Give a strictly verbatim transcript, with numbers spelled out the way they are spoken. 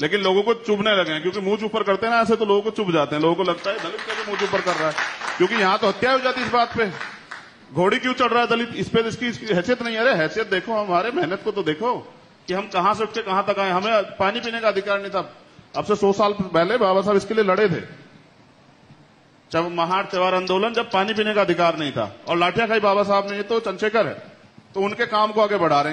लेकिन लोगों को चुभने लगे हैं, क्योंकि मुंह चुप पर करते हैं ना ऐसे, तो लोगों को चुभ जाते हैं। लोगों को लगता है दलित कैसे मुंह चुप पर कर रहा है, क्योंकि यहां तो हत्या हो जाती है इस बात पे। घोड़ी क्यों चढ़ रहा है दलित, इस पे इसकी, इसकी हैसियत नहीं है। अरे हैसियत देखो, हमारे मेहनत को तो देखो कि हम कहां से उठ के कहां तक आए। हमें पानी पीने का अधिकार नहीं था। अब से सौ साल पहले बाबा साहब इसके लिए लड़े थे, जब महार त्योहार आंदोलन, जब पानी पीने का अधिकार नहीं था, और लाठियां खाई बाबा साहब ने। ये तो चंद्रशेखर है, तो उनके काम को आगे बढ़ा रहे हैं।